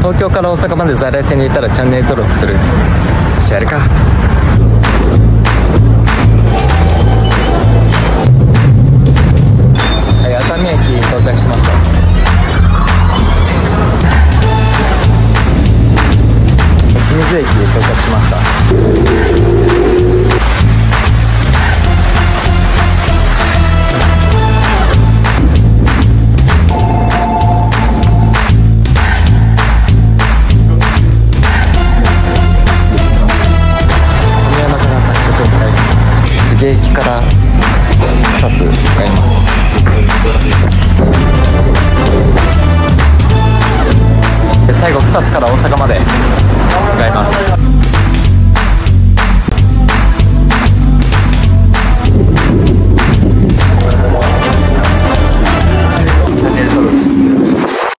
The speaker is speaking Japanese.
東京から大阪まで在来線にいたらチャンネル登録する。よし、やるか。はい、熱海駅到着しました。清水駅到着しました。駅から草津向かいます。で最後草津から大阪まで向かいます。